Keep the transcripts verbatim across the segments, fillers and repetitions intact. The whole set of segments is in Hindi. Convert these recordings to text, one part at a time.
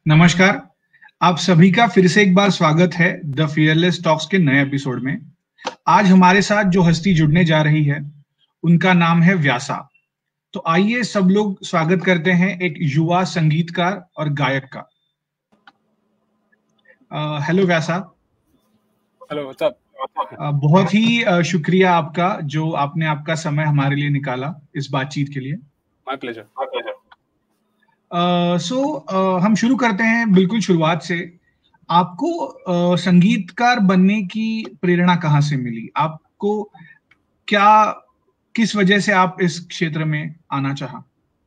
नमस्कार। आप सभी का फिर से एक बार स्वागत है द फियरलेस टॉक्स के नए एपिसोड में। आज हमारे साथ जो हस्ती जुड़ने जा रही है उनका नाम है व्यासा। तो आइए सब लोग स्वागत करते हैं एक युवा संगीतकार और गायक का। Hello Vyasa. Hello, what's up? Uh, बहुत ही अ, शुक्रिया आपका जो आपने आपका समय हमारे लिए निकाला इस बातचीत के लिए। My pleasure. सो हम शुरू करते हैं बिल्कुल शुरुआत से। आपको अ, संगीतकार बनने की प्रेरणा कहाँ से मिली? आपको क्या, किस वजह से आप इस क्षेत्र में आना चाहा?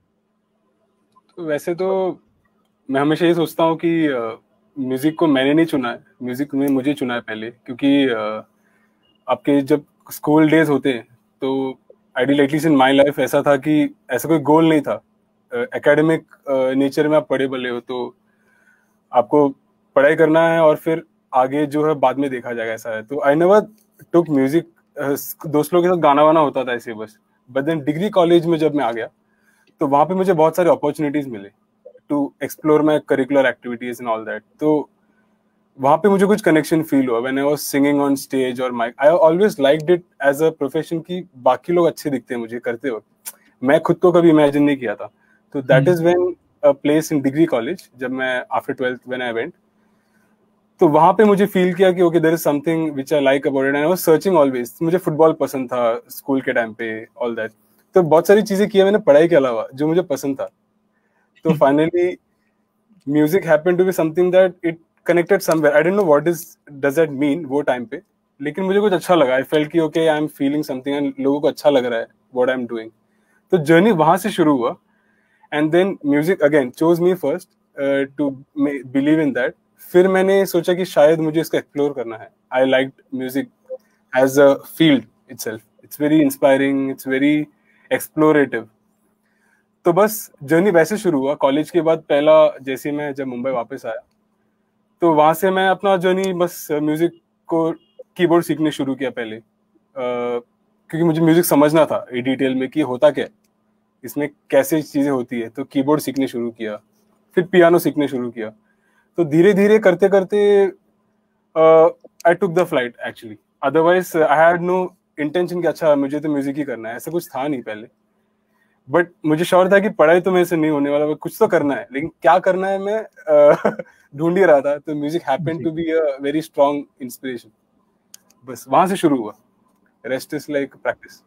तो वैसे तो मैं हमेशा ये सोचता हूँ कि म्यूजिक को मैंने नहीं चुना है, म्यूजिक ने मुझे चुना है पहले। क्योंकि uh, आपके जब स्कूल डेज होते हैं तो ideal at least in my life ऐसा था कि ऐसा कोई गोल नहीं था। एकेडमिक uh, नेचर में आप पढ़े बले हो तो आपको पढ़ाई करना है और फिर आगे जो है बाद में देखा जाएगा, ऐसा है। तो आई नेवर टुक म्यूजिक। दोस्त लोगों के साथ गाना वाना होता था ऐसे बस। बट देन डिग्री कॉलेज में जब मैं आ गया तो वहाँ पे मुझे बहुत सारे अपॉर्चुनिटीज मिले to explore my curricular activities and all that. तो वहाँ पे मुझे कुछ कनेक्शन फील हुआ when I was singing on stage और mike. I always liked it as a profession कि बाकी लोग अच्छे दिखते हैं मुझे करते वक्त, मैं खुद को कभी इमेजिन नहीं किया था। तो that is when a place in degree college, जब मैं after twelfth when I went, तो वहां पे मुझे फील किया कि okay there is something which I like about it and I was searching always. मुझे फुटबॉल पसंद था स्कूल के टाइम पे, ऑल दैट। तो बहुत सारी चीजें की मैंने पढ़ाई के अलावा जो मुझे पसंद था। तो finally music happened to be something that it connected somewhere. I don't know what is does that mean वो टाइम पे, लेकिन मुझे कुछ अच्छा लगा। आई फेल्ट कि okay I am feeling something and लोगों को अच्छा लग रहा है व्हाट आई एम डूइंग। तो जर्नी वहां से शुरू हुआ and then music again chose me first to believe in that. फिर मैंने सोचा कि शायद मुझे इसको एक्सप्लोर करना है। I like music as a field itself. It's very inspiring, it's very explorative. तो बस जर्नी वैसे शुरू हुआ। कॉलेज के बाद पहला जैसे मैं जब मुंबई वापस आया तो वहां से मैं अपना जर्नी बस म्यूजिक को कीबोर्ड सीखने शुरू किया पहले। uh, क्योंकि मुझे म्यूजिक समझना था डिटेल में कि होता क्या है, इसमें कैसे चीजें होती है। तो कीबोर्ड सीखने शुरू किया, फिर पियानो सीखने शुरू किया। तो धीरे धीरे करते करते I took the flight actually. Otherwise I had no intention कि अच्छा मुझे तो म्यूजिक ही करना है, ऐसा कुछ था नहीं पहले। बट मुझे श्योर था कि पढ़ाई तो मेरे से नहीं होने वाला, कुछ तो करना है, लेकिन क्या करना है मैं uh, ढूंढ ही रहा था। तो music happened to be a very strong inspiration. बस वहां से शुरू हुआ, रेस्ट इज लाइक प्रैक्टिस।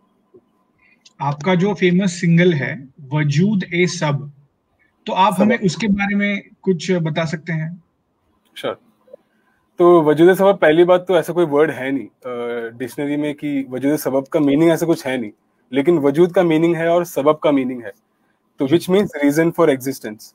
आपका जो फेमस सिंगल है वजूद ए सब, तो आप सबब। हमें उसके बारे में कुछ बता सकते हैं? श्योर। तो वजूद सबब, पहली बात तो ऐसा कोई वर्ड है नहीं डिक्शनरी में कि वजूद सबब का मीनिंग ऐसा कुछ है नहीं। लेकिन वजूद का मीनिंग है और सबब का मीनिंग है, तो which means reason for existence.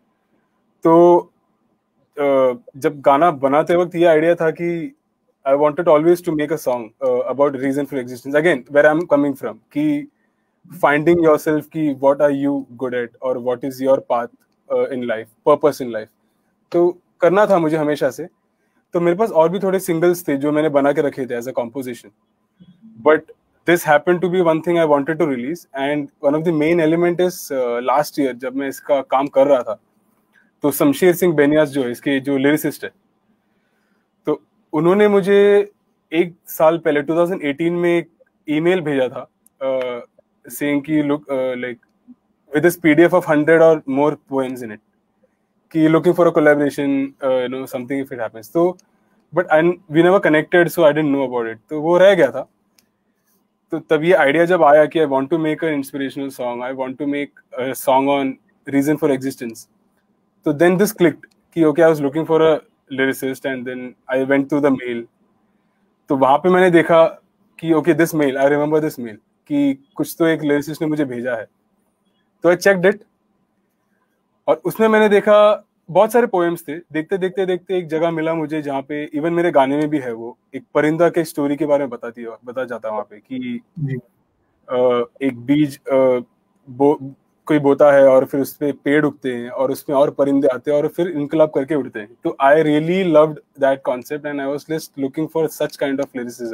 तो uh, जब गाना बनाते वक्त ये आइडिया था कि I wanted always to make a song about reason for existence, again where I am coming from, कि फाइंडिंग योरसेल्फ कि what are you good at और what is your path in life, purpose in life. तो करना था मुझे हमेशा से। तो मेरे पास और भी थोड़े सिंगल्स थे जो मैंने बना के रखे थे as a composition, but this happened to be one thing I wanted to release, and one of the main element is uh, last year जब मैं इसका काम कर रहा था तो शमशेर सिंह बेनियास जो है इसके जो लिरिसिस्ट है, तो उन्होंने मुझे एक साल पहले दो हज़ार अठारह में एक ईमेल भेजा था सेइंग कि look like with this PDF of hundred और मोर पोएम्स इन इट, कि looking for a collaboration, you know something if it happens. तो but I we never connected, so I didn't know about it, तो वो रह गया था। तो तब ये आइडिया जब आया कि I want to make a inspirational song, I want to make a song on reason for existence, तो देन दिस क्लिक्ड कि okay I was looking for a lyricist and then I went to the mail. तो वहां पे मैंने देखा कि okay this mail, I remember this mail, कि कुछ तो एक लिरिसिस्ट ने मुझे भेजा है। तो आई चेक्ड इट और उसमें मैंने देखा बहुत सारे पोएम्स थे। देखते देखते देखते एक जगह मिला मुझे जहाँ पे इवन मेरे गाने में भी है, वो एक परिंदा के स्टोरी के बारे में बताती है, बता जाता है वहाँ पे कि एक बीज बो, कोई बोता है और फिर उस पे पेड़ उगते हैं और उसमें और परिंदे आते हैं और फिर इनकलाब करके उड़ते हैं। तो I really loved that concept and I was just looking for such kind of lyricism.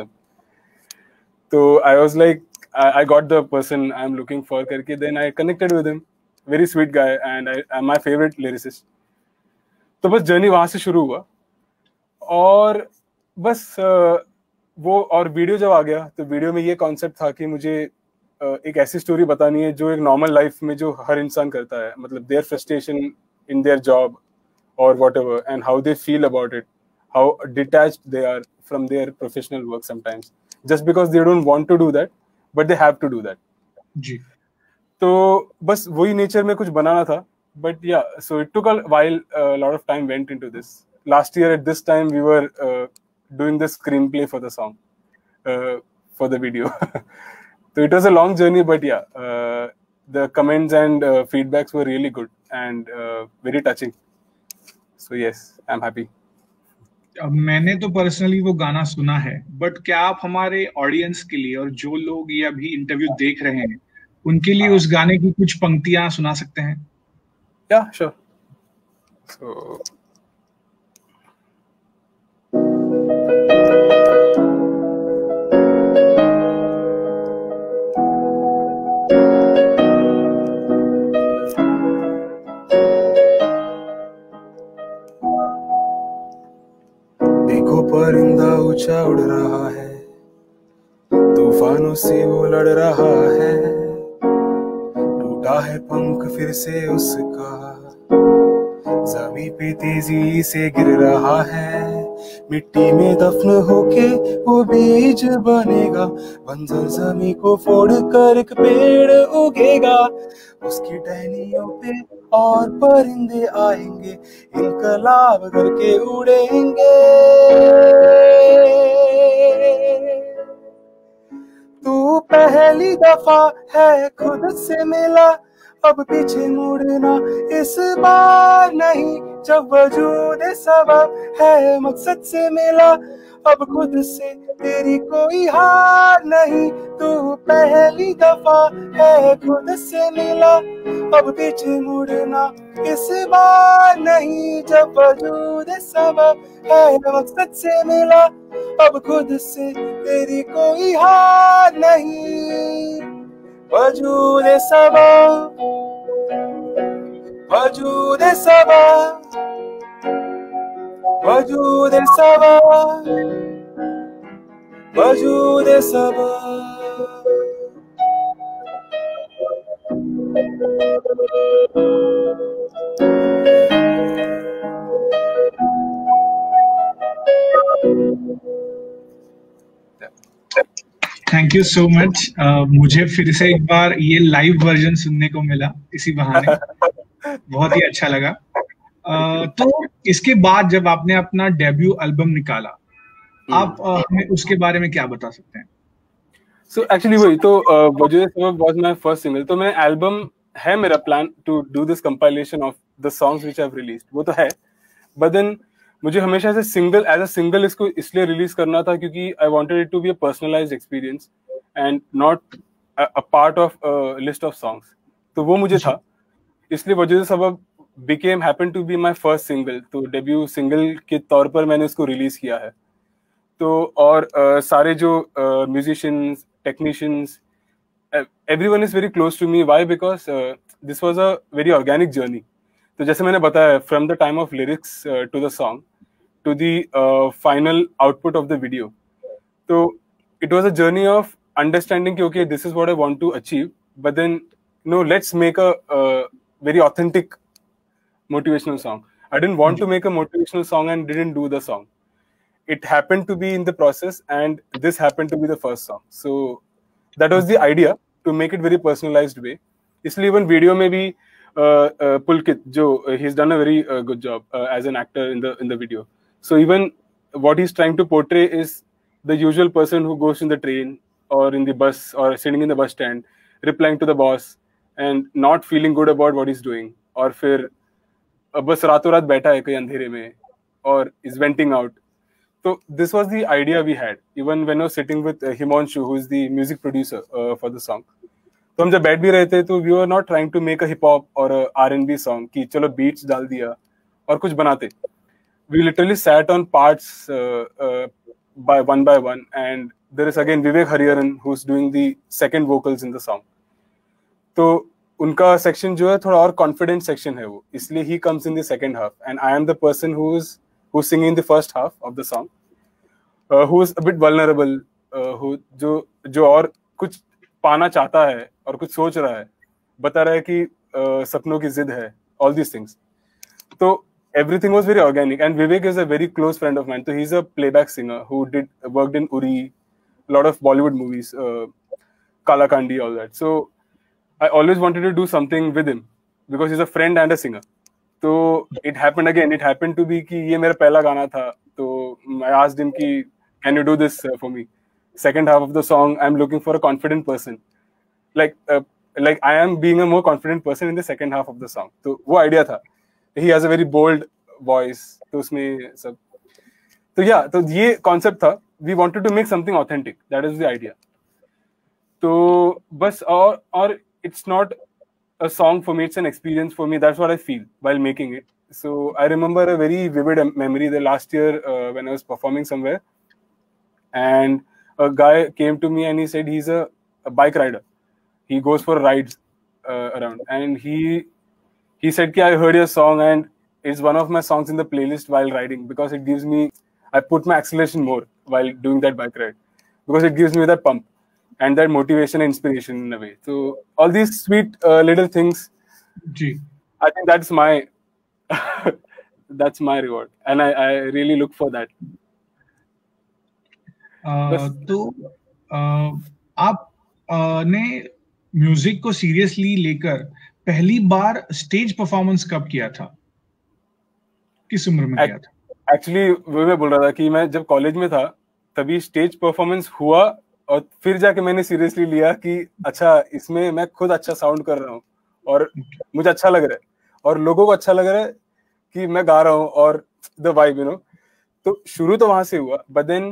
तो I was like I got the person I am looking for करके, then I connected with him, very sweet guy and I, I'm my favorite lyricist. तो बस जर्नी वहां से शुरू हुआ, और बस वो, और वीडियो जब आ गया तो वीडियो में ये कॉन्सेप्ट था कि मुझे एक ऐसी स्टोरी बतानी है जो एक नॉर्मल लाइफ में जो हर इंसान करता है, मतलब their frustration in their job और whatever, and how they feel about it, how detached they are from their professional work sometimes, just because they don't want to do that but they have to do that. जी। तो बस वही नेचर में कुछ बनाना था, बट या so it took a while, lot of time went into this. Last year at this time we were doing the screenplay for the song, uh, for the video. So it was a long journey, but yeah, uh, the comments and uh, feedbacks were really good and uh, very touching. So yes, I'm happy. अब मैंने तो पर्सनली वो गाना सुना है, बट क्या आप हमारे ऑडियंस के लिए और जो लोग ये अभी इंटरव्यू देख रहे हैं उनके लिए उस गाने की कुछ पंक्तियां सुना सकते हैं? Yeah, sure. So देखो परिंदा ऊंचा उड़ रहा है, तूफानों से वो लड़ रहा है, टूटा है पंख फिर से उसका, जमीन पे तेजी से गिर रहा है, मिट्टी में दफन होके वो बीज बनेगा, बंजर जमीन को फोड़ कर एक पेड़ उगेगा, उसकी टहनियों पे और परिंदे आएंगे, इनकलाब करके उड़ेंगे। तू पहली दफा है खुद से मिला, अब पीछे मुड़ना इस बार नहीं, जब वजूद सबब है मकसद से मिला, अब खुद से तेरी कोई हार नहीं, तू पहली दफा है खुद से मिला, अब पीछे मुड़ना इस बार नहीं, जब वजूद सबब है मकसद से मिला, अब खुद से तेरी कोई हार नहीं, वजूद Sabab, Wajood Sabab, Wajood Sabab, Wajood Sabab. Thank you so much. मुझे फिर से एक बार ये लाइव वर्जन सुनने को मिला इसी बहाने, बहुत ही अच्छा लगा। uh, तो इसके बाद जब आपने अपना डेब्यू एल्बम निकाला, आप uh, हमें उसके बारे में क्या बता सकते हैं? सो so, एक्चुअली वही तो वजूद सबब वाज माय फर्स्ट सिंगल, तो मैं एल्बम है मेरा plan to do this compilation of the songs which I have released, वो तो है, बट देन मुझे हमेशा से सिंगल एज अ सिंगल इसको इसलिए रिलीज करना था क्योंकि I wanted it to be a personalised experience and not a part of list of songs, तो वो मुझे था, इसलिए Wajood Sabab became happen to be my first single, तो डेब्यू सिंगल के तौर पर मैंने उसको रिलीज किया है। तो और uh, सारे जो musicians, technicians, everyone is very close to me, why? Because this was a very organic journey. तो जैसे मैंने बताया, from the time of lyrics to the song to the final output of the video, तो it was a journey of understanding कि okay this is what I want to achieve, but then no let's make a very authentic motivational song. I didn't want to make a motivational song and didn't do the song. It happened to be in the process and this happened to be the first song. So that was the idea, to make it very personalized way. इसलिए even video में भी uh, uh, Pulkit, जो uh, he's done a very uh, good job uh, as an actor in the in the video. So even what he's trying to portray is the usual person who goes in the train or in the bus or sitting in the bus stand, replying to the boss and not feeling good about what he's doing, और फिर बस रातों रात बैठा है कहीं अंधेरे में और is venting out. So this was the idea we had even when I was sitting with uh, Himanshu, who is the music producer uh, for the song. तो हम जब बैठ भी रहे थे तो we were not trying to make a hip hop or a R and B song कि चलो beats डाल दिया और कुछ बनाते. We literally sat on parts uh, uh, by one by one, and there is again Vivek Hariharan who's doing the second vocals in the song. तो उनका सेक्शन जो है थोड़ा और कॉन्फिडेंट सेक्शन है वो, इसलिए he comes in the second half and I am the person who is who singing in the first half of the song, who is a bit vulnerable, who जो जो और कुछ पाना चाहता है और कुछ सोच रहा है, बता रहा है कि uh, सपनों की जिद है, ऑल दीज थिंग्स. तो everything was very organic, and Vivek is a very close friend of mine. So he's a playback singer who did worked in Uri, a lot of Bollywood movies, uh, Kala Kandi, all that. So I always wanted to do something with him because he's a friend and a singer. So it happened again. It happened to be कि ये मेरा पहला गाना था. तो I asked him कि can you do this uh, for me? Second half of the song, I'm looking for a confident person. Like uh, like I am being a more confident person in the second half of the song. तो वो idea था. He has a very bold voice. तो उसमें सब तो या तो ये concept था. We wanted to make something authentic. That is the idea. तो बस और और it's not a song for me. It's an experience for me. That's what I feel while making it. So I remember a very vivid memory. The last year uh, when I was performing somewhere, and a guy came to me and he said he's a, a bike rider. He goes for rides uh, around, and he. He said कि I heard your song and it's one of my songs in the playlist while riding because it gives me, I put my acceleration more while doing that bike ride because it gives me that pump and that motivation and inspiration in a way. So all these sweet uh, little things, Gee. I think that's my that's my reward, and I, I really look for that. uh, तो uh, आप uh, ने म्यूजिक को सीरियसली लेकर पहली बार स्टेज परफॉर्मेंस कब किया था, किस उम्र में किया था? एक्चुअली वो मैं बोल रहा था कि मैं जब कॉलेज में था तभी स्टेज परफॉर्मेंस हुआ और फिर जाके मैंने सीरियसली लिया कि अच्छा इसमें मैं खुद अच्छा साउंड कर रहा हूँ और मुझे अच्छा लग रहा है और लोगों को अच्छा लग रहा है कि मैं गा रहा हूँ और द वाइब, यू नो. तो शुरू तो वहां से हुआ, but then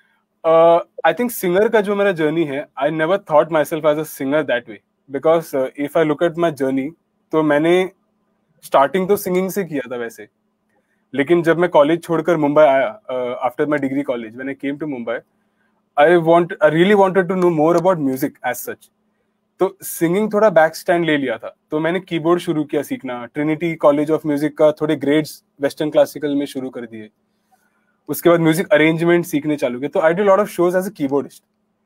I think singer का जो मेरा जर्नी है, I never thought myself as a singer that way. Because if I look at my journey, तो मैंने स्टार्टिंग तो सिंगिंग से किया था वैसे, लेकिन जब मैं कॉलेज छोड़कर मुंबई आया after my degree college, when I came to Mumbai, I want I really wanted to know more about music as such. तो सिंगिंग थोड़ा बैक स्टैंड ले लिया था. तो मैंने कीबोर्ड शुरू किया सीखना, ट्रिनिटी कॉलेज ऑफ म्यूजिक का थोड़े ग्रेड्स वेस्टर्न क्लासिकल में शुरू कर दिए. उसके बाद म्यूजिक अरेंजमेंट सीखने चालू किया. तो I did lot of shows as a keyboardist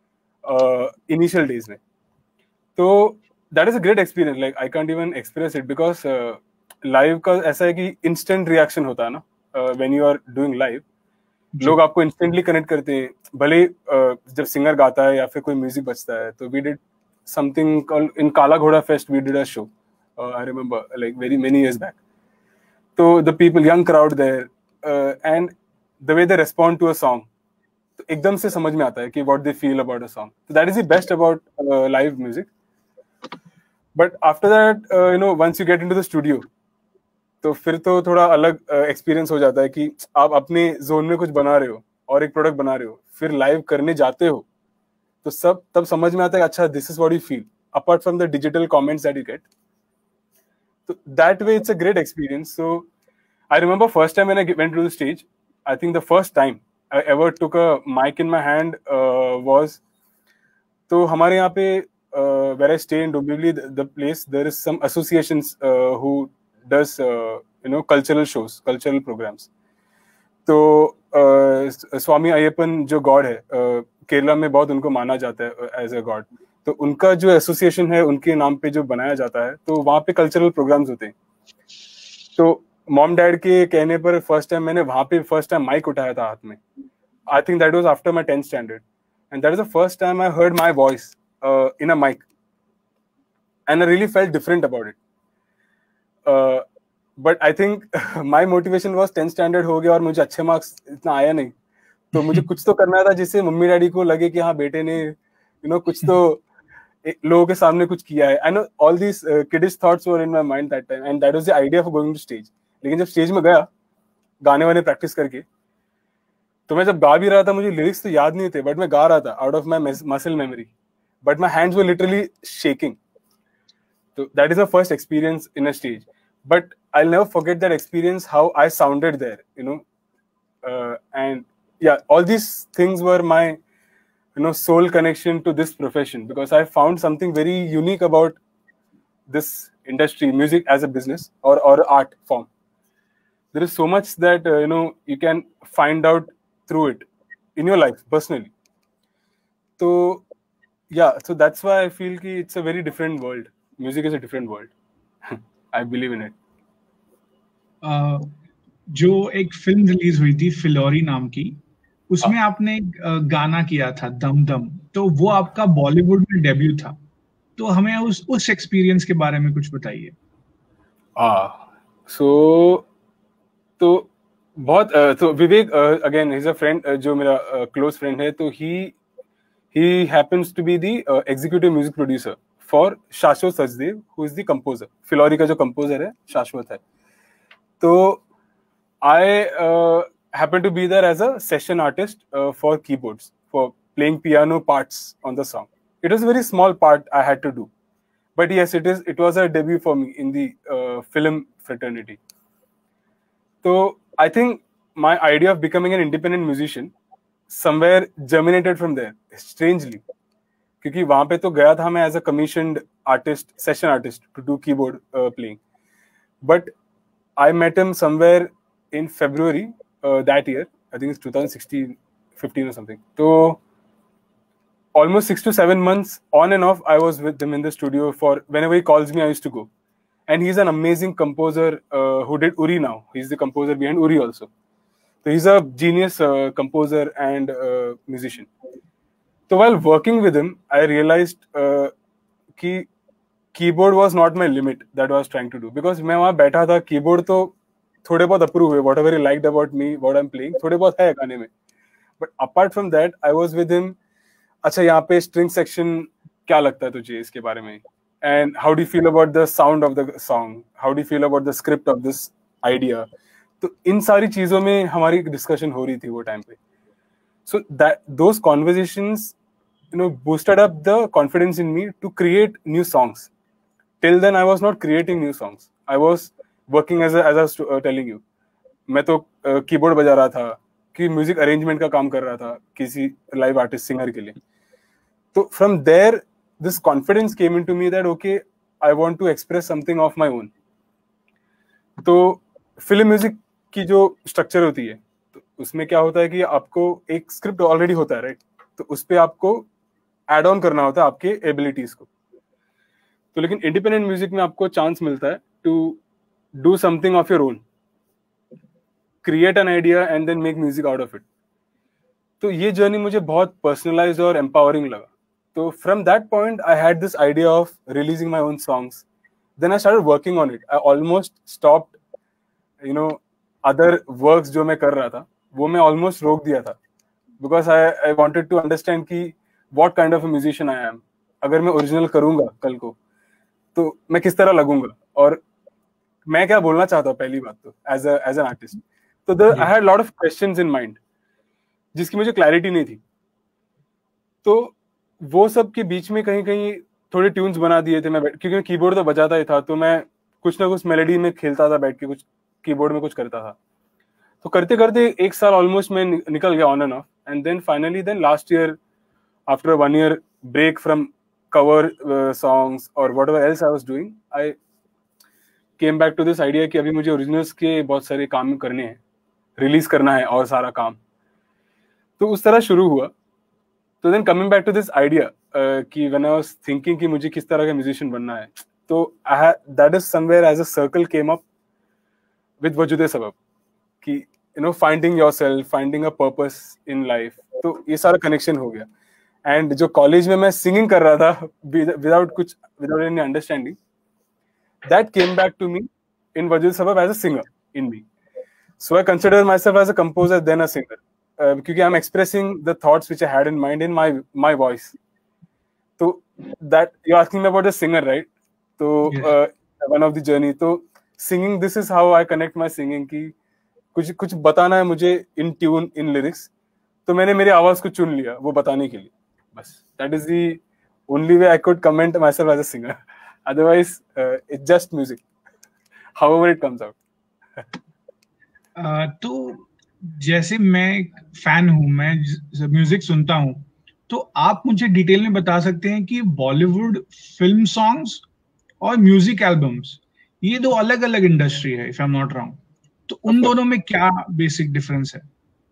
initial days में. तो that is a great experience. Like I can't even express it because live का ऐसा है कि इंस्टेंट रिएक्शन होता है ना when you are doing live. लोग आपको इंस्टेंटली कनेक्ट करते हैं, भले uh, जब सिंगर गाता है या फिर कोई म्यूजिक बजता है. तो we did something called in Kala Ghoda fest, we did a show, I remember like very many years back. तो the people, young crowd there, and the way they respond to a song, तो एकदम से समझ में आता है कि what they feel about a song. तो that is the best about live music. But after that you know once you get into the studio, तो फिर तो थोड़ा अलग एक्सपीरियंस uh, हो जाता है कि आप अपने जोन में कुछ बना रहे हो और एक प्रोडक्ट बना रहे हो, फिर लाइव करने जाते हो तो सब तब समझ में आता है अच्छा this is what you feel apart from the digital comments that you get. तो that way it's a great experience. So I remember first time when I went to the stage, I think the first time I ever took a mic in my hand was, तो हमारे यहाँ पे uh, where I stay in Dombivli, the, the place, there is some associations uh, who does uh, you know cultural shows, cultural programs. तो uh, स्वामी अय्यप्पन जो गॉड है uh, केरला में बहुत उनको माना जाता है एज अ गॉड. तो उनका जो एसोसिएशन है उनके नाम पे जो बनाया जाता है, तो वहाँ पे कल्चरल प्रोग्राम्स होते हैं. तो मॉम डैड के कहने पर फर्स्ट टाइम मैंने वहाँ पे फर्स्ट टाइम माइक उठाया था हाथ में. I think that was after my tenth standard, and that is the first time I heard my voice Uh, in a mic, and I really felt different about it. Uh, but I think my motivation was tenth standard हो गया और मुझे अच्छे मार्क्स इतना आया नहीं, तो मुझे कुछ तो करना था जिससे मम्मी डैडी को लगे कि हाँ बेटे ने you know कुछ तो लोगों के सामने कुछ किया है. I know all these uh, kiddish thoughts were in my mind that time, and that was the idea for going to stage. लेकिन जब स्टेज में गया गाने वाने प्रैक्टिस करके, तो मैं जब गा भी रहा था मुझे लिरिक्स तो याद नहीं थे, बट मैं गा रहा था out of my muscle memory. But my hands were literally shaking. So that is the first experience in a stage. But I'll never forget that experience, how I sounded there, you know. Uh, and yeah, all these things were my, you know, soul connection to this profession, because I found something very unique about this industry, music as a business or or art form, there is so much that uh, you know you can find out through it in your life personally. So yeah, so that's why I feel ki it's a very different world. Music is a different world. I believe in it. uh, जो एक फिल्म रिलीज हुई थी फिलोरी नाम की, उसमें आपने एक गाना किया था दम दम, तो वो आपका बॉलीवुड में डेब्यू था, तो हमें उस उस एक्सपीरियंस के बारे में कुछ बताइए। हाँ, सो तो बहुत तो Vivek again is a friend, जो मेरा क्लोज फ्रेंड है, तो he he happens to be the executive music producer for Shashwat Sachdev, who is the composer. Phillauri का जो कंपोजर है शाश्वत है। तो I uh, happen to be there as a session artist uh, for keyboards, for playing piano parts on the song. It was a very small part I had to do, but yes, it is. It was a debut for me in the uh, film fraternity. So I think my idea of becoming an independent musician somewhere germinated from there. Strangely, क्योंकि वहाँ पे तो गया था मैं as a commissioned artist, session artist to do keyboard uh, playing, but I met him somewhere in February uh, that year. I think it's twenty sixteen, fifteen or something. So almost six to seven months on and off, I was with him in the studio. For whenever he calls me, I used to go. And he's an amazing composer uh, who did Uri now. He's the composer behind Uri also. So he's a genius uh, composer and uh, musician. So while working with him, I realized uh, कि keyboard was not my limit that I was trying to do, because मैं वहाँ बैठा था, keyboard तो थोड़े बहुत अप्रूव हुए, whatever he liked about me, what I am playing, थोड़े बहुत है गाने में, but apart from that I was with him. अच्छा, यहाँ पे स्ट्रिंग सेक्शन क्या लगता है तुझे इसके बारे में, and how do you feel about the sound of the song, how do you feel about the script of this idea. तो इन सारी चीजों में हमारी डिस्कशन हो रही थी वो टाइम पे। So that those conversations you know boosted up the confidence in me to create new songs. Till then I was not creating new songs, I was working as as I was telling you. मैं तो कीबोर्ड uh, बजा रहा था, कि म्यूजिक अरेंजमेंट का काम कर रहा था किसी लाइव आर्टिस्ट सिंगर के लिए। तो from there this confidence came into me that okay, I want to express something of my own. तो फिल्म म्यूजिक की जो स्ट्रक्चर होती है, तो उसमें क्या होता है कि आपको एक स्क्रिप्ट ऑलरेडी होता है, राइट? तो उस पर आपको एड ऑन करना होता है आपके एबिलिटीज को। तो लेकिन इंडिपेंडेंट म्यूजिक में आपको चांस मिलता है to do something of your own, create an idea and then make music out of it. तो ये जर्नी मुझे बहुत पर्सनलाइज्ड और एम्पावरिंग लगा। तो from that point I had this idea of releasing my own songs, then I started working on it. I almost stopped you know other works जो मैं कर रहा था, वो मैं ऑलमोस्ट रोक दिया था, because I I wanted to understand कि what kind of a musician I am. अगर मैं ओरिजिनल करूंगा कल को, तो मैं किस तरह लगूंगा, और मैं क्या बोलना चाहता हूँ पहली बात तो एज एज एन आर्टिस्ट। तो I had lot of questions in mind जिसकी मुझे क्लैरिटी नहीं थी। तो वो सब के बीच में कहीं कहीं थोड़े ट्यून्स बना दिए थे मैं, क्योंकि मैं कीबोर्ड तो बजाता ही था, तो मैं कुछ ना कुछ मेलोडी में खेलता था बैठ के, कुछ कीबोर्ड में कुछ करता था। तो करते करते एक साल ऑलमोस्ट मैं निकल गया on and off, and then finally then last year after one year break from cover songs और whatever else I was doing, I came back to this idea कि अभी मुझे ओरिजिनल्स के बहुत सारे काम करने हैं, रिलीज करना है और सारा काम। तो उस तरह शुरू हुआ। तो then coming back to this idea कि व्हेन आई वाज थिंकिंग कि मुझे किस तरह का म्यूजिशियन बनना है, तो I that is somewhere as a circle came up with Wajoode Sabab, कि you know finding yourself, finding a purpose in life. तो ये सारा कनेक्शन हो गया। एंड जो कॉलेज में मैं सिंगिंग कर रहा था विदाउट कुछ without any understanding, that came back to me in Wajud Sabab as a singer in me. So I consider myself as a composer then a singer, uh, because I'm expressing the thoughts which I had in mind in my my voice. So that you're asking me about the singer, right? So yes. uh, one of the journey. So singing, this is how I connect my singing कि कुछ कुछ बताना है मुझे in tune in lyrics. तो मैंने मेरी आवाज को चुन लिया वो बताने के लिए, बस। That is the only way I could comment myself as a singer. Otherwise, uh, it's just music, however it comes out. uh, तो जैसे मैं फैन हूँ, मैं म्यूजिक सुनता हूँ, तो आप मुझे डिटेल में बता सकते हैं कि बॉलीवुड फिल्म सॉन्ग्स और म्यूजिक एल्बम्स, ये दो अलग अलग इंडस्ट्री है if I am not wrong, तो उन दोनों में क्या बेसिक डिफरेंस है?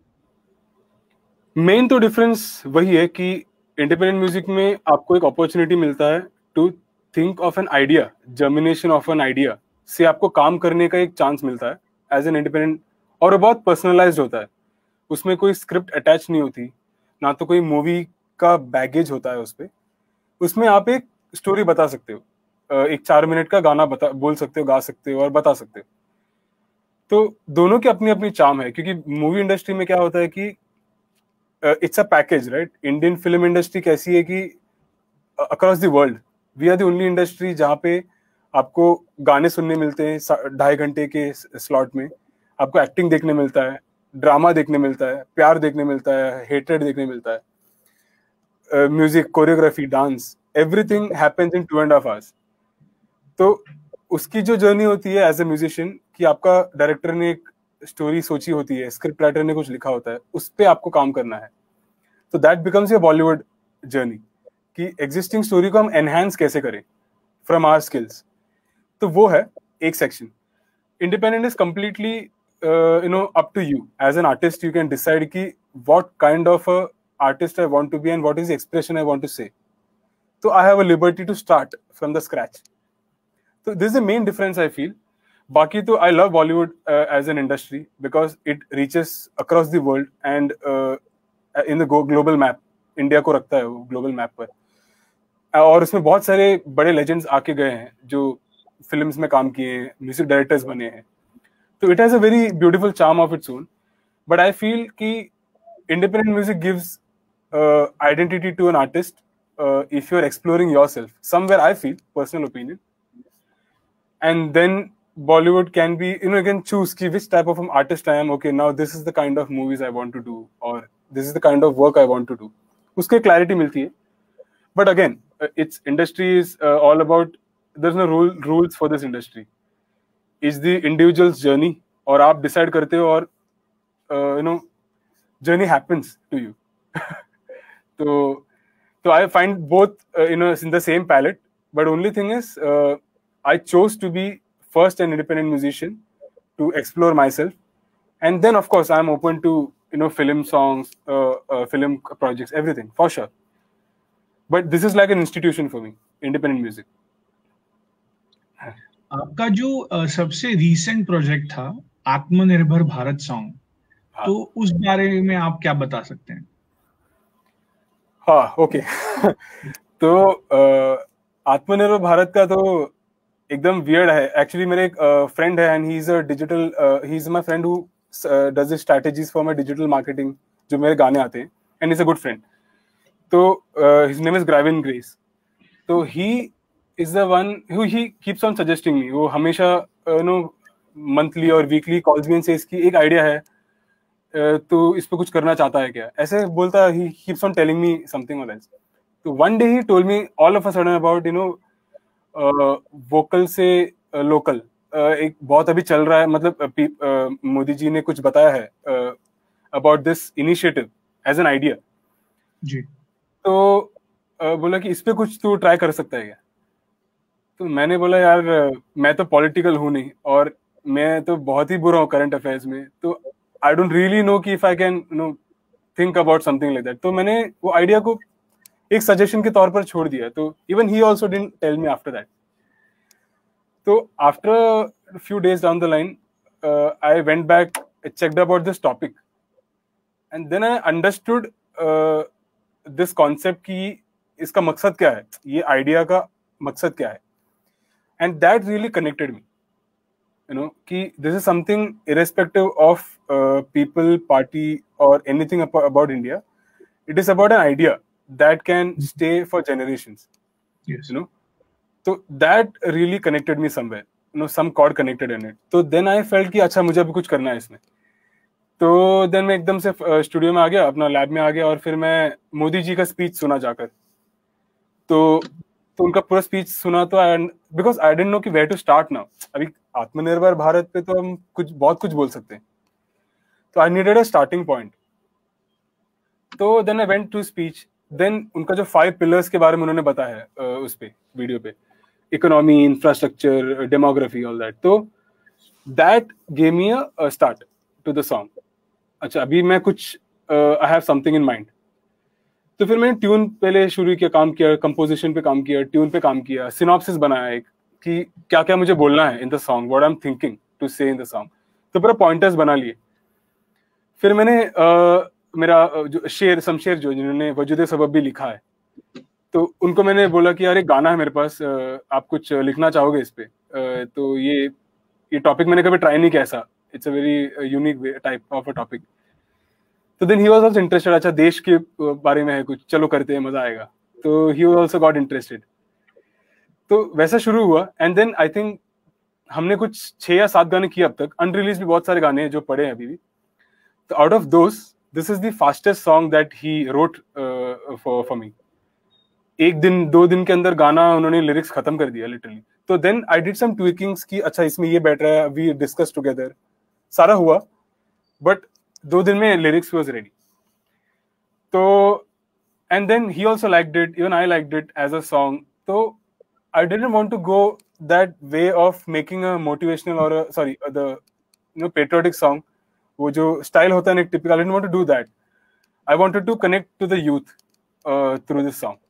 मेन तो डिफरेंस वही है कि इंडिपेंडेंट म्यूजिक में आपको एक अपॉर्चुनिटी मिलता है to think of an idea, germination of an idea से आपको काम करने का एक चांस मिलता है एज एन इंडिपेंडेंट, और बहुत पर्सनलाइज्ड होता है। उसमें कोई स्क्रिप्ट अटैच नहीं होती, ना तो कोई मूवी का बैगेज होता है उस पर। उसमें आप एक स्टोरी बता सकते हो, एक चार मिनट का गाना बता बोल सकते हो, गा सकते हो और बता सकते हो। तो दोनों की अपनी अपनी चार्म है, क्योंकि मूवी इंडस्ट्री में क्या होता है कि it's a package, right. Indian film industry कैसी है कि across the world we are the only industry जहाँ पे आपको गाने सुनने मिलते हैं ढाई घंटे के स्लॉट में, आपको एक्टिंग देखने मिलता है, ड्रामा देखने मिलता है, प्यार देखने मिलता है, हेट्रेड देखने मिलता है, music, choreography, dance, everything happens in two and half hours. तो उसकी जो जर्नी होती है एज ए म्यूजिशियन, कि आपका डायरेक्टर ने एक स्टोरी सोची होती है, स्क्रिप्ट राइटर ने कुछ लिखा होता है, उस पर आपको काम करना है। तो that becomes your Bollywood journey, कि एग्जिस्टिंग स्टोरी को हम एनहांस कैसे करें फ्रॉम आवर स्किल्स। तो वो है एक section. Independent is completely you know up to you as an artist, you can decide कि what kind of artist I want to be and what is the expression I want to say. तो I have a liberty to start from the scratch. तो this is the main difference I feel. बाकी तो I love Bollywood as an industry because it reaches across the world and in the global map, India को रखता है वो ग्लोबल मैप पर। और उसमें बहुत सारे बड़े लेजेंड्स आके गए हैं जो फिल्म्स में काम किए हैं, म्यूजिक डायरेक्टर्स बने हैं। तो it has a very beautiful charm of its own. But I feel कि independent music gives identity to an artist if you are exploring yourself somewhere, I feel, personal opinion. And then Bollywood can be, you know, you can choose ki which type of an artist I am. Okay, now this is the kind of movies I want to do, or this is the kind of work I want to do. Uske clarity milti hai. But again, uh, its industry is uh, all about, there's no rule rules for this industry. It's the individual's journey, और आप decide करते हो, और uh, you know, journey happens to you. so, so I find both, uh, you know, in the same palette. But only thing is, uh, I chose to be first an independent musician to explore myself, and then of course I'm open to, you know, film songs, uh, uh, film projects, everything for sure. But this is like an institution for me, independent music. आपका जो uh, सबसे recent प्रोजेक्ट था आत्मनिर्भर भारत सॉन्ग, तो उस बारे में आप क्या बता सकते हैं? हाँ, ओके। तो uh, आत्मनिर्भर भारत का तो एकदम वियर्ड है एक्चुअली। मेरे एक फ्रेंड है and he is a digital, he is my friend who does the strategies for my digital marketing, जो मेरे गाने आते हैं, and is a good friend. तो his name is Gravin Grace. तो he is the one who he keeps on suggesting me. वो हमेशा यू नो मंथली और weekly calls me and says कि एक आइडिया है, uh, तो इस पे कुछ करना चाहता है क्या, ऐसे बोलता। He keeps on telling me something और एल्स। तो one day he told me all of a sudden about, you know, vocal से लोकल, एक बहुत अभी चल रहा है, मतलब मोदी जी ने कुछ बताया है about this initiative as an idea ji. तो uh, बोला कि इस पे कुछ तू ट्राई कर सकता है क्या। तो मैंने बोला यार मैं तो पॉलिटिकल हूँ नहीं, और मैं तो बहुत ही बुरा हूँ करंट अफेयर्स में, तो आई डोंट रियली नो कि if I can you know think about something like that. तो मैंने वो आइडिया को एक सजेशन के तौर पर छोड़ दिया। तो even he also didn't tell me after that. तो after few days down the line I went back, checked about this topic, and then I understood this concept कि इसका मकसद क्या है, ये आइडिया का मकसद क्या है। And that really connected me, you know, कि this is something irrespective of people, party और anything about India, it is about an idea that can stay for generations. Yes. You know, so that really connected me somewhere, you know, some chord connected in it. So then I felt कि अच्छा मुझे अभी कुछ करना है इसमें। तो then मैं एकदम से स्टूडियो में आ गया, अपना लैब में आ गया, और फिर मैं मोदी जी का स्पीच सुना जाकर। तो तो उनका पूरा स्पीच सुना, तो I because I didn't know कि वेयर टू स्टार्ट नाउ। अभी आत्मनिर्भर भारत पे तो हम कुछ बहुत कुछ बोल सकते हैं, तो I needed a starting point. तो then I went to speech. Then उनका जो फाइव पिलर्स के बारे में उन्होंने बताया है उस पे वीडियो पे, economy, infrastructure, demography, all that. So that gave me a, a start to the song. अच्छा अभी मैं कुछ I have something in mind. तो फिर मैंने ट्यून पहले शुरू किया, काम किया, कंपोजिशन पे काम किया, ट्यून पे काम किया, सिनॉप्सिस बनाया एक कि क्या क्या मुझे बोलना है in the song, what I am thinking to say in the song. तो पूरा पॉइंटर्स बना लिए. फिर मैंने uh, मेरा जो शेर शमशेर जो जिन्होंने वजूद सबब भी लिखा है, तो उनको मैंने बोला कि यार एक गाना है मेरे पास, आप कुछ लिखना चाहोगे इस पे. तो ये ये टॉपिक मैंने कभी ट्राई नहीं किया ऐसा, it's a very unique type of a topic. तो then he was also interested, अच्छा देश के बारे में है कुछ, चलो करते हैं, मजा आएगा. तो he was also got interested. तो वैसा शुरू हुआ. एंड देन आई थिंक हमने कुछ छह या सात गाने किए अब तक, अनरिलीज भी बहुत सारे गाने हैं जो पड़े हैं अभी भी. तो out of those this is the fastest song that he wrote for for me. एक दिन दो दिन के अंदर गाना उन्होंने लिरिक्स खत्म कर दिया लिटरली. तो देन आई डिड सम ट्विकिंग्स कि अच्छा इसमें ये बैठ रहा है, वी डिस्कस टुगेदर, सारा हुआ. बट दो दिन में लिरिक्स वाज रेडी. तो and then he also liked it, even I liked it as a song. तो I didn't want to go that way of making a motivational और sorry the you know patriotic song. वो जो स्टाइल होता है ना typical, I didn't want to do that. I wanted to connect to the youth through this song.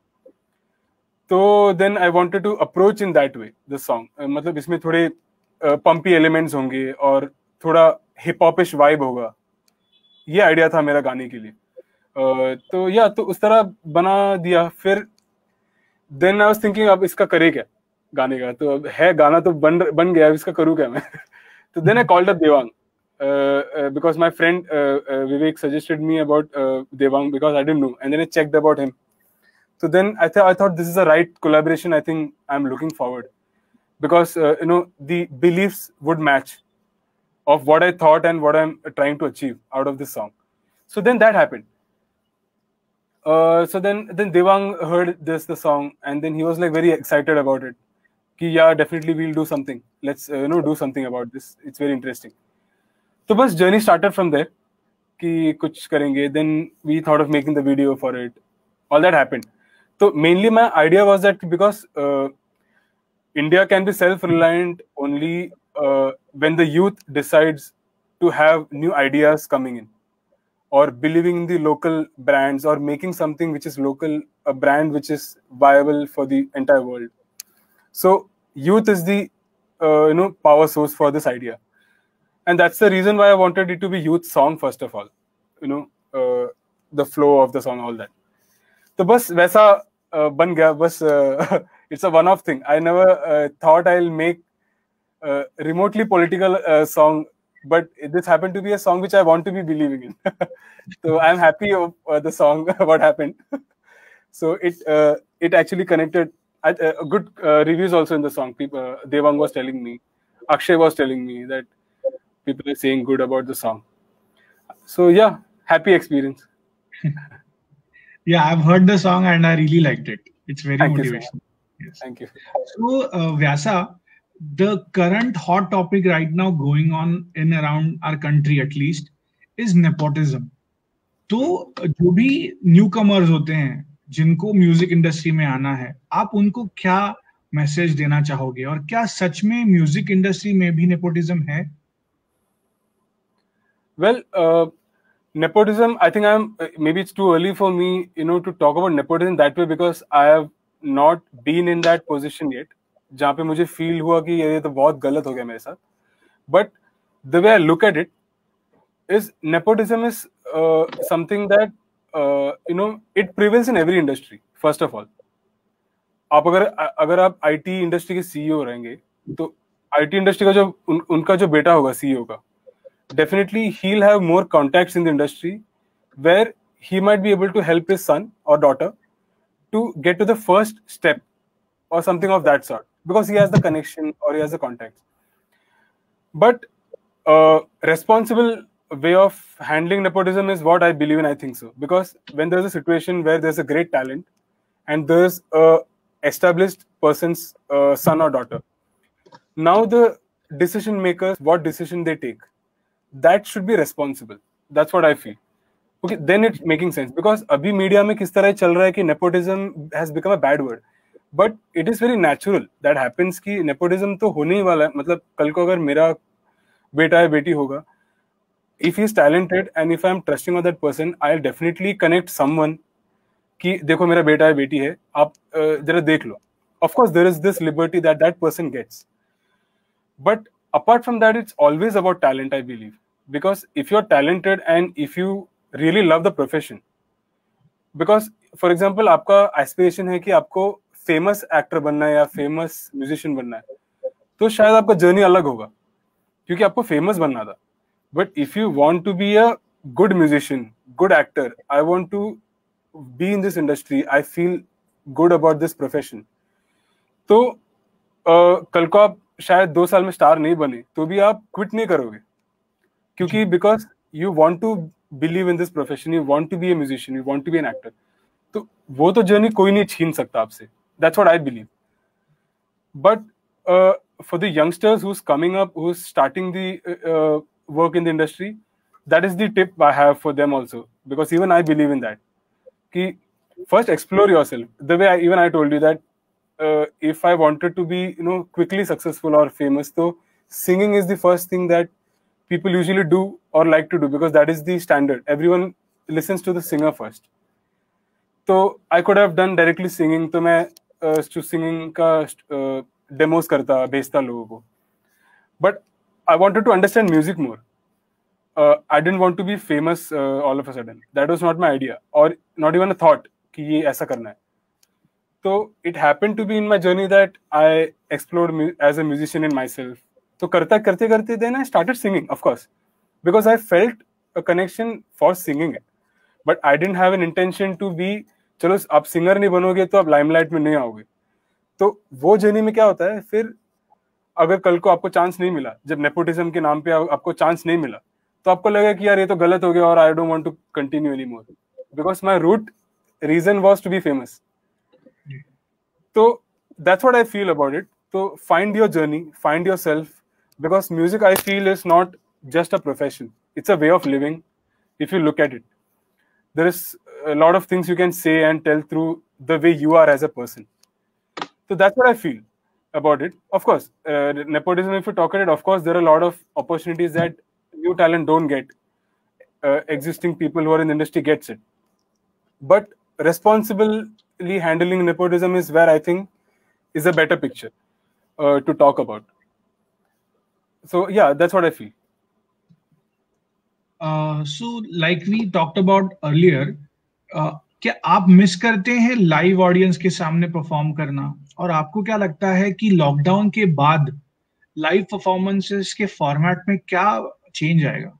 तो then I wanted to approach in that way the song. मतलब इसमें थोड़े पंपी एलिमेंट्स होंगे और थोड़ा हिप हॉपिश वाइब होगा. ये आइडिया था मेरा गाने के लिए. uh, तो या तो उस तरह बना दिया. फिर देन आई वाज थिंकिंग अब इसका करे क्या गाने का. तो अब है गाना तो बन बन गया, इसका करूँ क्या मैं. तो then I called up Devang because my friend Vivek suggested me about Devang because I didn't know, and then I checked about him. So then I thought I thought this is the right collaboration. I think I'm looking forward because uh, you know the beliefs would match of what I thought and what I'm trying to achieve out of this song. So then that happened. Uh, so then then Devang heard this the song and then he was like very excited about it. Ki yeah, definitely we'll do something. Let's uh, you know do something about this. It's very interesting. So bas journey started from there. Ki kuch karenge. Then we thought of making the video for it. All that happened. So mainly my idea was that because uh, India can be self-reliant only uh, when the youth decides to have new ideas coming in or believing in the local brands or making something which is local, a brand which is viable for the entire world. So youth is the uh, you know power source for this idea. And that's the reason why I wanted it to be youth song first of all. You know, uh, the flow of the song, all that. तो बस वैसा uh, बन गया. बस it's a one of thing. I never thought I will make remotely political uh, song, but this happened to be a song which I want to be believing in. So I'm happy of uh, the song what happened. So it uh, it actually connected. Uh, good uh, reviews also in the song. People, uh, Devang was telling me, Akshay was telling me that people are saying good about the song. So yeah, happy experience. Yeah, I've heard the song and I really liked it. It's very Thank motivational. You, yes. Thank you. So uh, Vyasa, the current hot topic right now going on in around our country at least is nepotism. तो जो भी न्यूकमर्स होते हैं जिनको म्यूजिक इंडस्ट्री में आना है, आप उनको क्या मैसेज देना चाहोगे और क्या सच में म्यूजिक इंडस्ट्री में भी नेपोटिज्म है? Well, uh, nepotism, I think I'm uh, maybe it's too early for me, you know, to talk about nepotism that way because I have not been in that position yet. जहाँ पे मुझे फील हुआ कि ये तो बहुत गलत हो गया मेरे साथ. But the way I look at it is nepotism is uh, something that uh, you know it prevails in every industry. First of all, आप अगर अगर आप आईटी इंडस्ट्री के सीईओ रहेंगे तो आईटी इंडस्ट्री का जो उन, उनका जो बेटा होगा सीईओ का, definitely he'll have more contacts in the industry where he might be able to help his son or daughter to get to the first step or something of that sort because he has the connection or he has the contacts. But uh, responsible way of handling nepotism is what I believe in. I think so because when there's a situation where there's a great talent and there's a established person's uh, son or daughter, now the decision makers, what decision they take, that should be responsible. That's what I feel. Okay, then it's making sense because abhi media mein kis tarah chal raha hai ki nepotism has become a bad word. But it is very natural that happens कि नेपोटिज्म तो होने ही वाला है. मतलब कल को अगर मेरा बेटा या बेटी होगा, if he is talented and if I am trusting on that person, I'll definitely connect someone कि देखो मेरा बेटा है बेटी है, आप जरा देख लो. Of course there is this liberty that that person gets, but apart from that it's always about talent, I believe, because if you're talented and if you really love the profession, because for example आपका aspiration है कि आपको famous actor बनना है या famous musician बनना है, तो शायद आपका journey अलग होगा क्योंकि आपको famous बनना था. But if you want to be a good musician, good actor, I want to be in this industry, I feel good about this profession, तो uh, कल को आप शायद दो साल में स्टार नहीं बने तो भी आप क्विट नहीं करोगे क्योंकि because you want to believe in this profession, you want to be a musician, you want to be an actor. तो वो तो जर्नी कोई नहीं छीन सकता आपसे. That's what I believe. But for the youngsters who is coming up, who is starting the work in the industry, that is the tip I have for them also, because even I believe in that ki first explore yourself. The way I, even I told you that uh, if I wanted to be, you know, quickly successful or famous, so singing is the first thing that people usually do or like to do, because that is the standard. Everyone listens to the singer first. So I could have done directly singing, तो मैं uh, singing का uh, demos करता, भेजता लोगों को. But I wanted to understand music more. Uh, I didn't want to be famous uh, all of a sudden. That was not my idea, or not even a thought कि ये ऐसा करना है. So it happened to be in my journey that I explored mu- as a musician in myself. तो करता करते करते then I started singing, of course, because I felt a connection for singing it. But I didn't have an intention to be, चलो आप singer नहीं बनोगे तो आप limelight में नहीं आओगे. तो वो journey में क्या होता है, फिर अगर कल को आपको चांस नहीं मिला, जब नेपोटिज्म के नाम पे आपको चांस नहीं मिला, तो आपको लगा कि यार ये तो गलत हो गया और I don't want to continue any more, because my root reason was to be famous. तो that's what I feel about it. तो find your journey, find your self, because music I feel is not just a profession, it's a way of living. If you look at it, there is a lot of things you can say and tell through the way you are as a person. So that's what I feel about it. Of course, uh, nepotism, if you talk at it, of course, there are a lot of opportunities that new talent don't get. Uh, existing people who are in the industry gets it. But responsibly handling nepotism is where I think is a better picture uh, to talk about. So yeah, that's what I feel. Uh, so like we talked about earlier, uh, क्या आप मिस करते हैं लाइव ऑडियंस के सामने परफॉर्म करना, और आपको क्या लगता है कि लॉकडाउन के बाद लाइव परफॉर्मेंसेस के फॉर्मेट में क्या चेंज आएगा?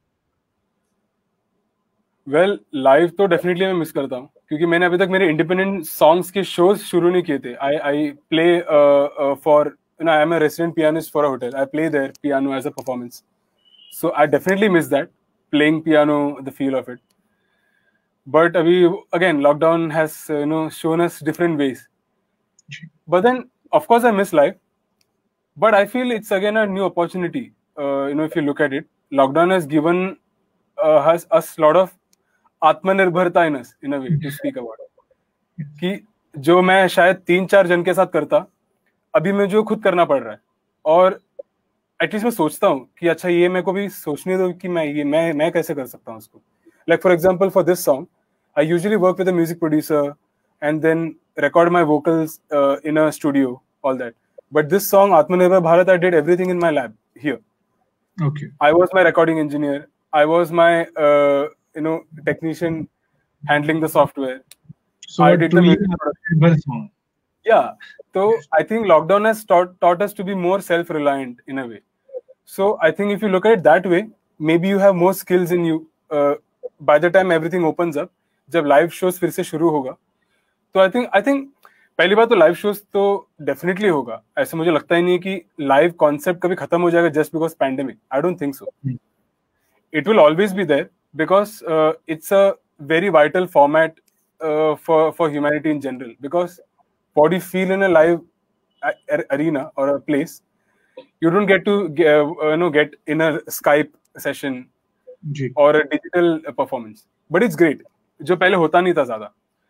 वेल, लाइव तो डेफिनेटली मैं मिस करता हूँ क्योंकि मैंने अभी तक मेरे इंडिपेंडेंट सॉन्ग्स के शोज शुरू नहीं किए थे. I I play for, you know, I am a resident pianist for a hotel. I play there piano as a performance. So I definitely miss that, playing piano, the feel of it. But abhi, again, lockdown has uh, you know shown us different ways. But then, of course, I miss life. But I feel it's again a new opportunity. Uh, you know, if you look at it, lockdown has given uh, has us a lot of atmanirbharta in us, in a way, to speak about it. कि जो मैं शायद तीन चार जन के साथ करता, अभी मैं जो खुद करना पड़ रहा है, और एटलीस्ट मैं सोचता हूँ कि अच्छा ये मेरे को भी सोचने दो कि मैं ये मैं मैं कैसे कर सकता हूँ उसको. Like for example, for this song, I usually work with a music producer and then record my vocals uh, in a studio, all that. But this song, Atmanirbhar Bharat, I did everything in my lab here. Okay. I was my recording engineer. I was my, uh, you know, technician handling the software. So I did the music production song. Yeah. So I think lockdown has taught, taught us to be more self-reliant in a way. So I think if you look at it that way, maybe you have more skills in you. Uh, by the time everything opens up, जब लाइव शोज फिर से शुरू होगा, तो आई थिंक आई थिंक पहली बात तो लाइव शोज तो डेफिनेटली होगा. ऐसे मुझे लगता ही नहीं कि लाइव कॉन्सेप्ट कभी खत्म हो जाएगा just because pandemic. I don't think so. It will always be there because it's a very vital format for for humanity in general, because what you feel in a live arena or a place, you don't get to uh, you know get in a Skype session और digital performance. But it's great, जो पहले होता नहीं था ज्यादा.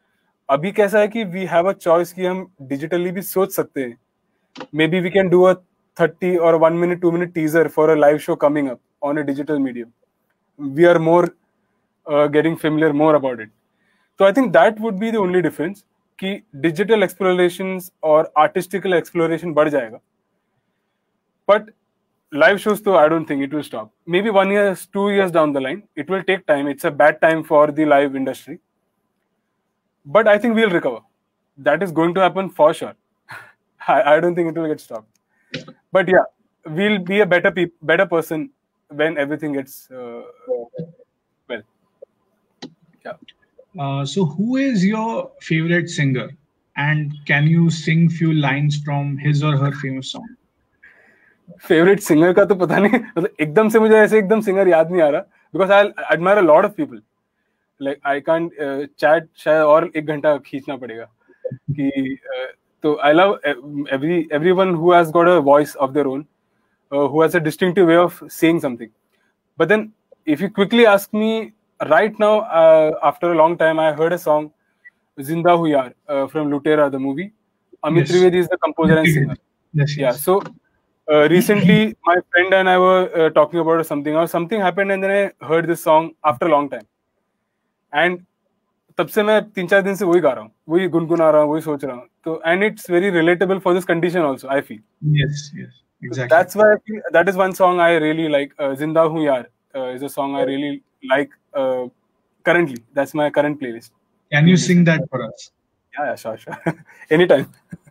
अभी कैसा है कि वी हैव अ चॉइस कि हम डिजिटली भी सोच सकते हैं. Maybe we can do a thirty or one minute, two minute teaser for a live show coming up on a digital medium. We are more uh, getting familiar more about it. So I think that would be the only difference कि digital explorations और artistical exploration बढ़ जाएगा. But live shows though, I don't think it will stop. Maybe one year, two years down the line, it will take time. It's a bad time for the live industry. But I think we'll recover. That is going to happen for sure. I, I don't think it will get stopped. But yeah, we'll be a better pe- better person when everything gets uh, well. Yeah. Uh, so who is your favorite singer? And can you sing few lines from his or her famous song? Favourite singer का तो पता नहीं, मतलब एकदम से मुझे ऐसे एकदम सिंगर याद नहीं आ रहा, because I admire a lot of people. Like I can't chat, शायद और एक घंटा खींचना पड़ेगा कि uh, तो I love every everyone who has got a voice of their own, who has a distinctive way of saying something. But then if you quickly ask me right now, after a long time I heard a song Zinda Hoon Yaar from Lootera the movie. Amit Yes. Trivedi is the composer and singer. Yes, Yeah, yes. so Uh, recently, my friend and I were uh, talking about something, or something happened, and then I heard this song after a long time. And तब से मैं तीन चार दिन से वही गा रहा हूँ, वही गुनगुना रहा हूँ, वही सोच रहा हूँ. तो and it's very relatable for this condition also, I feel. Yes, yes, exactly. So that's why I feel, that is one song I really like. Uh, Zinda Hu Yaar uh, is a song I really like uh, currently. That's my current playlist. Can you sing that for us? Yeah, yeah, sure, sure. Anytime.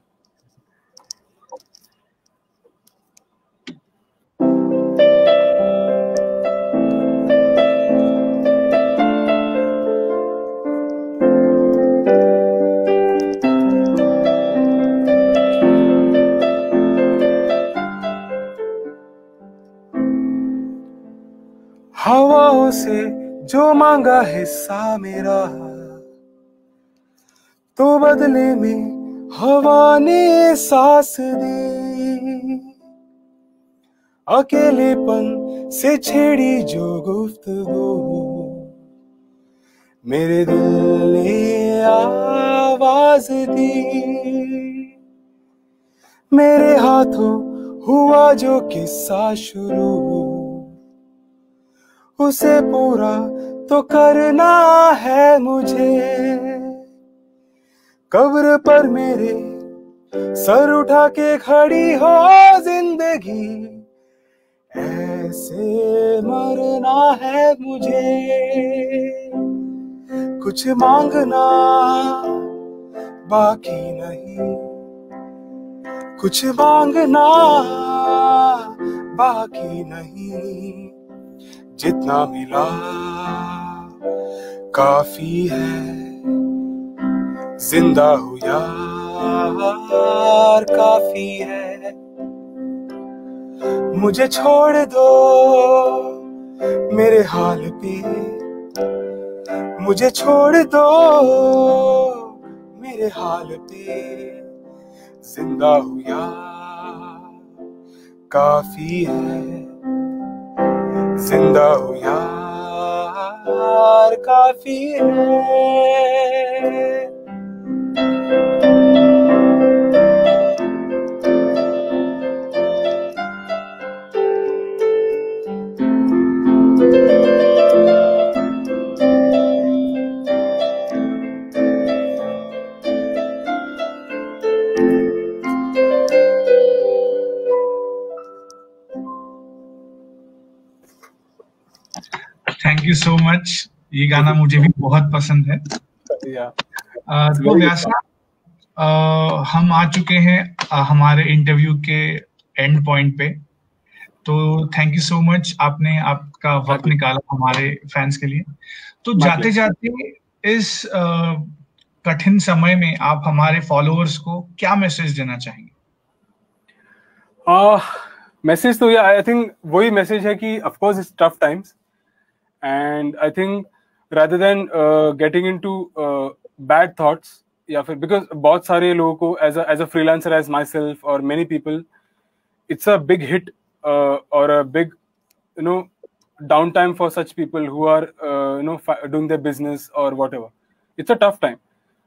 हवाओं से जो मांगा हिस्सा मेरा, तो बदले में हवा ने सांस दी. अकेलेपन से छेड़ी जो गुफ्तगू, मेरे दिल ने आवाज दी. मेरे हाथों हुआ जो किस्सा शुरू, उसे पूरा तो करना है मुझे. कब्र पर मेरे सर उठा के खड़ी हो जिंदगी, ऐसे मरना है मुझे. कुछ मांगना बाकी नहीं, कुछ मांगना बाकी नहीं. जितना मिला काफी है, जिंदा हूँ यार काफी है. मुझे छोड़ दो मेरे हाल पे, मुझे छोड़ दो मेरे हाल पे. जिंदा हूँ यार काफी है, जिंदा हूँ यार काफी है. Thank you so much. ये गाना मुझे भी बहुत पसंद है. yeah. uh, तो व्यासा, uh, हम आ चुके हैं uh, हमारे इंटरव्यू के एंड पॉइंट पे. तो थैंक यू सो मच, आपने आपका वक्त निकाला हमारे फैंस के लिए. तो जाते जाते इस uh, कठिन समय में आप हमारे फॉलोअर्स को क्या मैसेज देना चाहेंगे? मैसेज uh, तो या आई थिंक वही मैसेज है कि of course it's tough times, and I think rather than uh, getting into uh, bad thoughts, या फिर because बहुत सारे लोगों को as a as a freelancer as myself or many people, it's a big hit uh, or a big you know downtime for such people who are uh, you know doing their business or whatever. It's a tough time,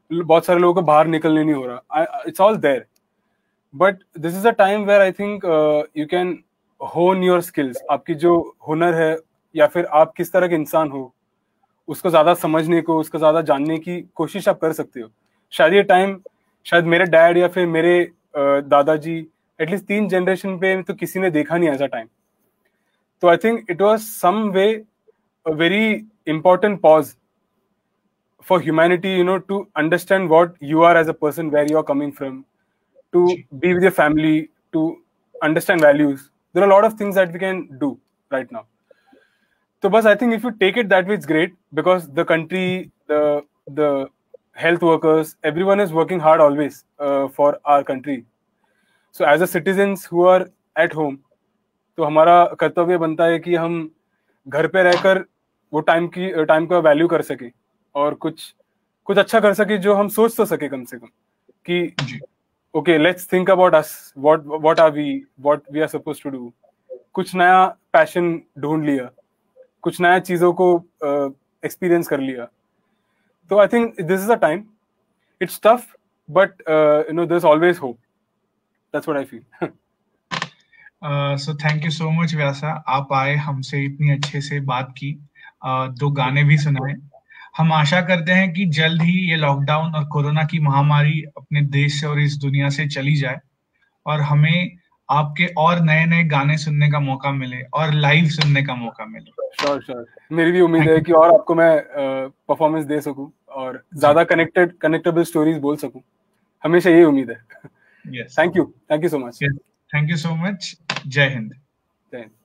बहुत सारे लोगों को बाहर निकलने नहीं हो रहा, it's all there, but this is a time where I think you can hone your skills. आपकी जो हुनर है या फिर आप किस तरह के इंसान हो उसको ज्यादा समझने को, उसको ज्यादा जानने की कोशिश आप कर सकते हो। शायद ये टाइम, शायद मेरे डैड या फिर मेरे दादाजी, एटलीस्ट तीन जनरेशन पे तो किसी ने देखा नहीं ऐसा टाइम। तो I think it was some way a very important pause for humanity, you know, to understand what you are as a person, where you are coming from, to be with your family, to understand values. There are a lot of things that we can do right now. So but I think if you take it that way, it's great, because the country, the the health workers, everyone is working hard always uh, for our country. So as a citizens who are at home, तो हमारा कर्तव्य बनता है कि हम घर पे रहकर वो टाइम की टाइम का वैल्यू कर सके और कुछ कुछ अच्छा कर सके, जो हम सोच तो सके कम से कम कि okay let's think about us, what what are we, what we are supposed to do. कुछ नया पैशन ढूंढ लिया, कुछ नया चीजों को एक्सपीरियंस uh, कर लिया। तो I think this is a time, it's tough but you know there is always hope, that's what I feel. So thank you so much Vyasa, आप आए, हमसे इतनी अच्छे से बात की, uh, दो गाने भी सुनाए। हम आशा करते हैं कि जल्द ही ये लॉकडाउन और कोरोना की महामारी अपने देश से और इस दुनिया से चली जाए और हमें आपके और नए नए गाने सुनने का मौका मिले और लाइव सुनने का मौका मिले। श्योर श्योर, मेरी भी उम्मीद है कि और आपको मैं परफॉर्मेंस uh, दे सकूं और ज्यादा कनेक्टेड कनेक्टेबल स्टोरीज बोल सकूं, हमेशा यही उम्मीद है। Yes, thank you, thank you so much. Thank you so much. जय हिंद। जय हिंद।